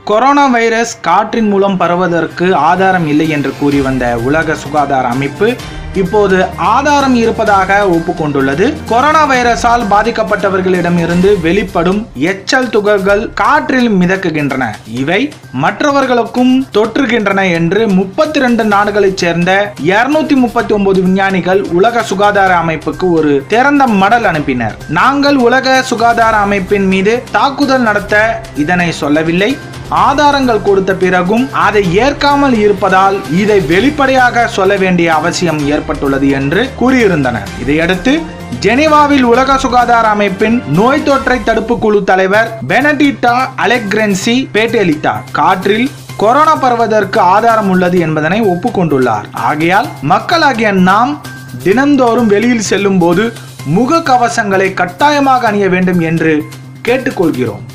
Corona virus காற்றின் மூலம் பரவுவதற்கு ஆதாரம் இல்லை என்று கூறி வந்த உலக சுகாதார அமைப்பு இப்போது ஆதாரம் இருப்பதாக ஒப்புக்கொண்டுள்ளது. கொரோனா வைரஸால் பாதிக்கப்பட்டவர்களிடம் இருந்து வெளிப்படும் எச்சல் துகள்கள் காற்றில் மிதக்குகின்றன. இவை மற்றவர்களுக்கும் தொற்றுகின்றன என்று 32 நாடுகளைச் சேர்ந்த 239 விஞ்ஞானிகள் உலக சுகாதார அமைப்புக்கு ஒரு திறந்த மடல் அனுப்பினர். நாங்கள் உலக சுகாதார அமைப்பின் மீது தாக்குதல் நடத்த இதனை சொல்லவில்லை. ஆதாரங்கள் கொடுத்த பிறகும் அதை ஏற்காமல் இருப்பதால் இதை வெளிப்படையாக சொல்ல வேண்டிய அவசியம் ஏற்பட்டுள்ளது என்று கூறியிருந்தனர். இதையடுத்து ஜெனீவாவில் உலக சுகாதார அமைப்பின் நோய் தொற்றை தடுப்பு குழு தலைவர் பெனடிக்டா அலெக்ரென்சி பேட்டியளித்தார். காற்றில் கொரோனா பரவுவதற்கு ஆதாரம் உள்ளது என்பதனை ஒப்புக்கொண்டுள்ளார். ஆகையால் மக்களாகிய நாம் தினந்தோறும் வெளியில் செல்லும் போது முக கவசங்களை கட்டாயமாக அணிய வேண்டும் என்று கேட்டுக்கொள்கிறோம்.